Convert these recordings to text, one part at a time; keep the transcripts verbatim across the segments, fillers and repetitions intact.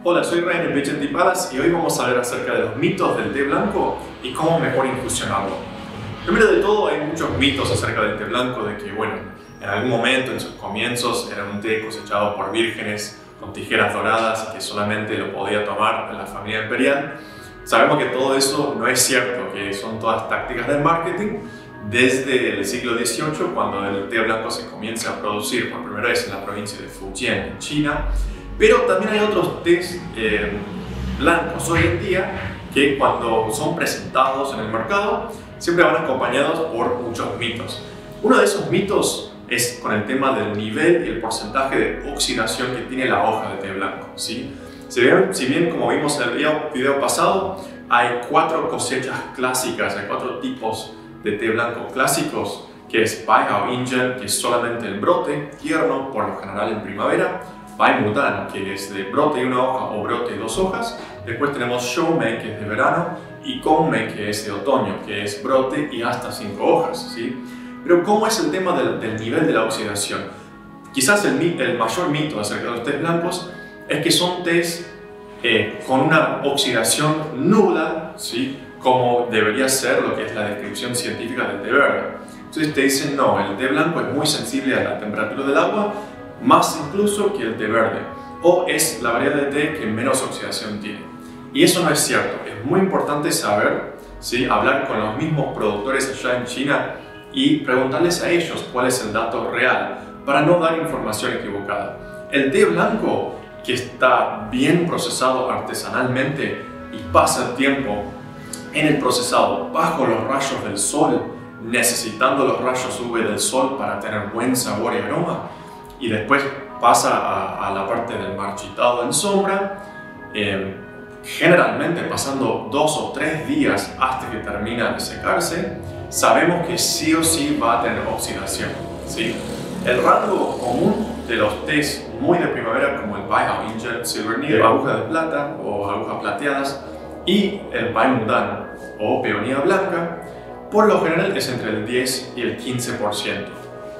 Hola, soy Ryan de P H D Palace y hoy vamos a hablar acerca de los mitos del té blanco y cómo mejor infusionarlo. Primero de todo, hay muchos mitos acerca del té blanco, de que, bueno, en algún momento, en sus comienzos, era un té cosechado por vírgenes con tijeras doradas y que solamente lo podía tomar la familia imperial. Sabemos que todo eso no es cierto, que son todas tácticas de marketing desde el siglo dieciocho, cuando el té blanco se comienza a producir por primera vez en la provincia de Fujian, en China. Pero también hay otros tés eh, blancos hoy en día que, cuando son presentados en el mercado, siempre van acompañados por muchos mitos. Uno de esos mitos es con el tema del nivel y el porcentaje de oxidación que tiene la hoja de té blanco, ¿sí? Si bien, si bien como vimos en el video, video pasado, hay cuatro cosechas clásicas, hay cuatro tipos de té blanco clásicos, que es Bai Hao Ingen, que es solamente el brote tierno, por lo general en primavera; Bai Mudan, que es de brote y una hoja o brote y dos hojas; después tenemos Shou Mei, que es de verano; y Gong Mei, que es de otoño, que es brote y hasta cinco hojas, ¿sí? Pero ¿cómo es el tema del, del nivel de la oxidación? Quizás el, el mayor mito acerca de los tés blancos es que son tés eh, con una oxidación nula, ¿sí?, como debería ser lo que es la descripción científica del té verde. Entonces te dicen, no, el té blanco es muy sensible a la temperatura del agua, más incluso que el té verde, o es la variedad de té que menos oxidación tiene. Y eso no es cierto. Es muy importante saber, ¿sí?, hablar con los mismos productores allá en China y preguntarles a ellos cuál es el dato real, para no dar información equivocada. El té blanco, que está bien procesado artesanalmente y pasa el tiempo en el procesado bajo los rayos del sol, necesitando los rayos U V del sol para tener buen sabor y aroma, y después pasa a, a la parte del marchitado en sombra, eh, generalmente pasando dos o tres días hasta que termina de secarse, sabemos que sí o sí va a tener oxidación, ¿sí? El rango común de los tés muy de primavera, como el Bai Hao Ingen, Silver Needle, agujas de plata o agujas plateadas, y el Bai Mudan o peonía blanca, por lo general es entre el diez y el quince por ciento.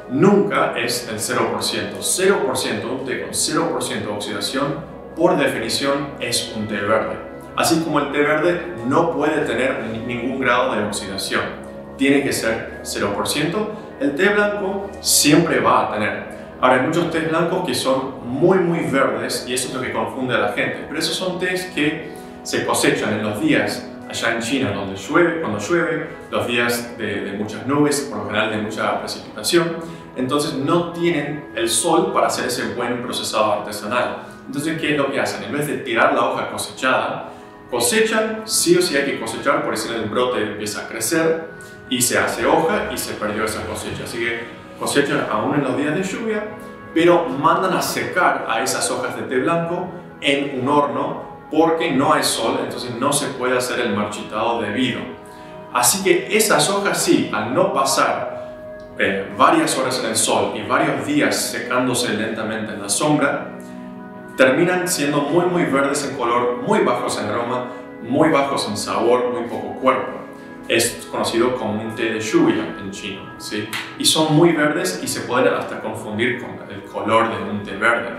Nunca es el cero por ciento. cero por ciento, un té con cero por ciento de oxidación, por definición es un té verde. Así como el té verde no puede tener ningún grado de oxidación, tiene que ser cero por ciento. El té blanco siempre va a tener. Ahora, hay muchos tés blancos que son muy muy verdes y eso es lo que confunde a la gente, pero esos son tés que se cosechan en los días allá en China donde llueve, cuando llueve, los días de, de muchas nubes, por lo general de mucha precipitación. Entonces no tienen el sol para hacer ese buen procesado artesanal. Entonces, ¿qué es lo que hacen? En vez de tirar la hoja cosechada, cosechan, sí o sí hay que cosechar, por eso el brote empieza a crecer y se hace hoja y se perdió esa cosecha. Así que cosechan aún en los días de lluvia, pero mandan a secar a esas hojas de té blanco en un horno, porque no hay sol, entonces no se puede hacer el marchitado debido. Así que esas hojas, sí, al no pasar eh, varias horas en el sol y varios días secándose lentamente en la sombra, terminan siendo muy muy verdes en color, muy bajos en aroma, muy bajos en sabor, muy poco cuerpo. Es conocido como un té de lluvia en chino, ¿sí? Y son muy verdes y se pueden hasta confundir con el color de un té verde.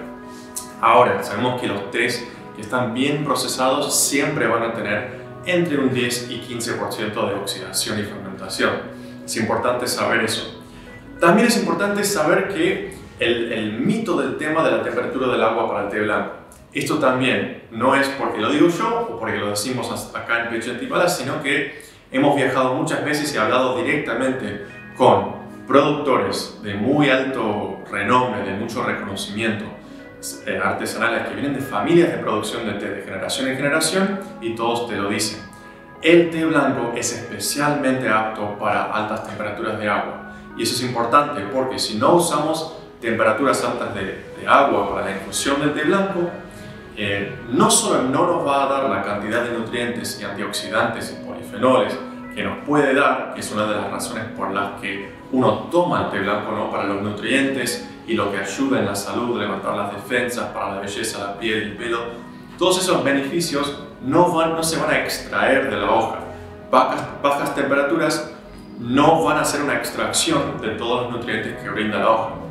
Ahora, sabemos que los tés que están bien procesados siempre van a tener entre un diez y quince por ciento de oxidación y fermentación. Es importante saber eso. También es importante saber que el, el mito del tema de la temperatura del agua para el té blanco, esto también no es porque lo digo yo o porque lo decimos acá en P H D Palace, sino que hemos viajado muchas veces y hablado directamente con productores de muy alto renombre, de mucho reconocimiento, eh, artesanales, que vienen de familias de producción de té de generación en generación, y todos te lo dicen. El té blanco es especialmente apto para altas temperaturas de agua, y eso es importante porque si no usamos temperaturas altas de, de agua para la infusión del té blanco, eh, no solo no nos va a dar la cantidad de nutrientes y antioxidantes y polifenoles que nos puede dar, que es una de las razones por las que uno toma el té blanco, ¿no?, para los nutrientes y lo que ayuda en la salud, levantar las defensas, para la belleza, la piel y el pelo. Todos esos beneficios no, van, no se van a extraer de la hoja. Bajas, bajas temperaturas no van a hacer una extracción de todos los nutrientes que brinda la hoja.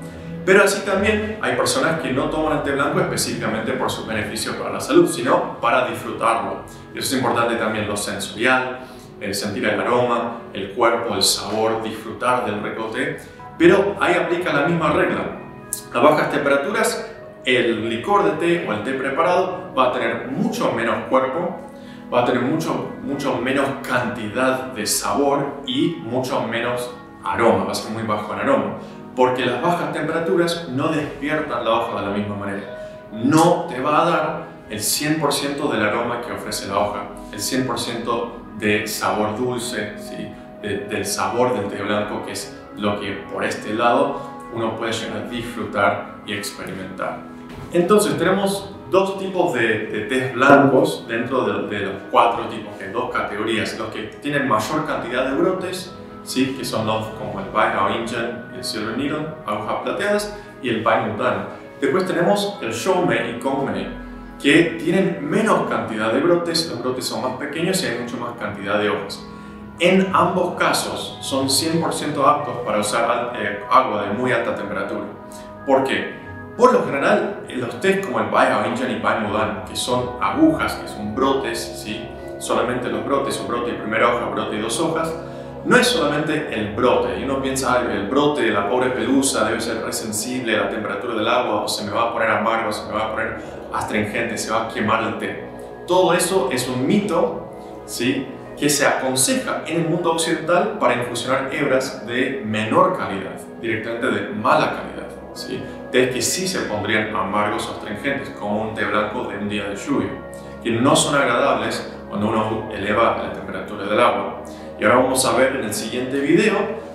Pero así también hay personas que no toman el té blanco específicamente por sus beneficios para la salud, sino para disfrutarlo. Y eso es importante también, lo sensorial, el sentir el aroma, el cuerpo, el sabor, disfrutar del rico té. Pero ahí aplica la misma regla. A bajas temperaturas, el licor de té o el té preparado va a tener mucho menos cuerpo, va a tener mucho, mucho menos cantidad de sabor y mucho menos aroma, va a ser muy bajo en aroma, porque las bajas temperaturas no despiertan la hoja de la misma manera. No te va a dar el cien por ciento del aroma que ofrece la hoja, el cien por ciento de sabor dulce, ¿sí? de, del sabor del té blanco, que es lo que por este lado uno puede llegar a disfrutar y experimentar. Entonces tenemos dos tipos de, de tés blancos dentro de, de los cuatro tipos, de dos categorías: los que tienen mayor cantidad de brotes, ¿sí? que son los como el Bai Hao Indian, el Silver Needle, agujas plateadas, y el Bai Mudan. Después tenemos el Shou Mei y Gong Mei, que tienen menos cantidad de brotes, los brotes son más pequeños y hay mucho más cantidad de hojas. En ambos casos son cien por ciento aptos para usar eh, agua de muy alta temperatura. ¿Por qué? Por lo general, los tés como el Bai Hao Indian y Bai Mudan, que son agujas, que son brotes, ¿sí? solamente los brotes, un brote y primera hoja, brote y dos hojas, no es solamente el brote. Y uno piensa, el brote de la pobre pelusa debe ser re sensible a la temperatura del agua, o se me va a poner amargo, se me va a poner astringente, se va a quemar el té. Todo eso es un mito, ¿sí? que se aconseja en el mundo occidental para infusionar hebras de menor calidad, directamente de mala calidad, ¿sí? tés que sí se pondrían amargos o astringentes, como un té blanco de un día de lluvia, que no son agradables cuando uno eleva la temperatura del agua. Y ahora vamos a ver en el siguiente video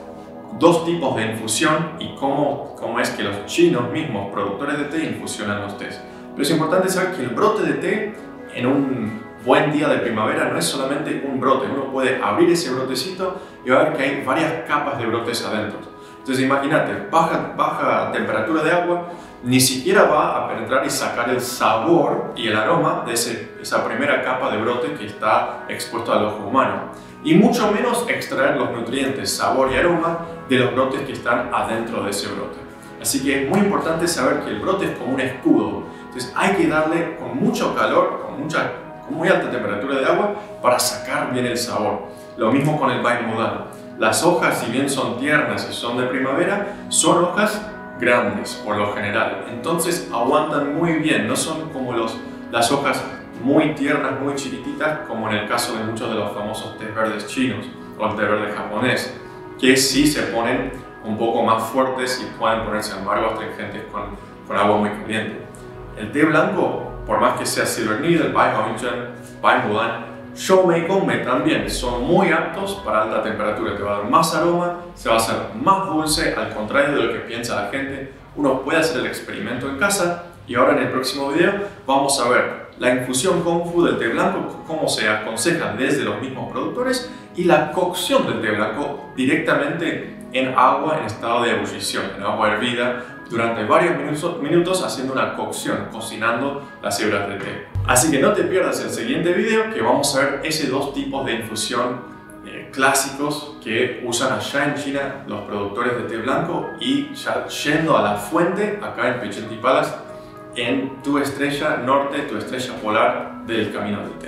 dos tipos de infusión y cómo, cómo es que los chinos mismos, productores de té, infusionan los tés. Pero es importante saber que el brote de té en un buen día de primavera no es solamente un brote. Uno puede abrir ese brotecito y va a ver que hay varias capas de brotes adentro. Entonces imagínate, baja, baja temperatura de agua, ni siquiera va a penetrar y sacar el sabor y el aroma de ese, esa primera capa de brote que está expuesto al ojo humano. Y mucho menos extraer los nutrientes, sabor y aroma de los brotes que están adentro de ese brote. Así que es muy importante saber que el brote es como un escudo. Entonces hay que darle con mucho calor, con, mucha, con muy alta temperatura de agua para sacar bien el sabor. Lo mismo con el Bai Mudan. Las hojas, si bien son tiernas y son de primavera, son hojas grandes por lo general. Entonces aguantan muy bien, no son como los, las hojas muy tiernas, muy chiquititas, como en el caso de muchos de los famosos tés verdes chinos o el té verde japonés, que sí se ponen un poco más fuertes y pueden ponerse amargos, astringentes con, con agua muy caliente. El té blanco, por más que sea Silver Needle, Bai Hao Indian, Bai Mudan, Shou Mei y Gong Mei también son muy aptos para alta temperatura. Te va a dar más aroma, se va a hacer más dulce, al contrario de lo que piensa la gente. Uno puede hacer el experimento en casa y ahora en el próximo video vamos a ver la infusión Kung Fu del té blanco, cómo se aconseja desde los mismos productores, y la cocción del té blanco directamente en agua en estado de ebullición, en agua hervida, durante varios minutos, minutos haciendo una cocción, cocinando las hebras de té. Así que no te pierdas el siguiente video, que vamos a ver esos dos tipos de infusión eh, clásicos que usan allá en China los productores de té blanco, y ya yendo a la fuente acá en Pichenti Palace, en tu estrella norte, tu estrella polar del camino del té.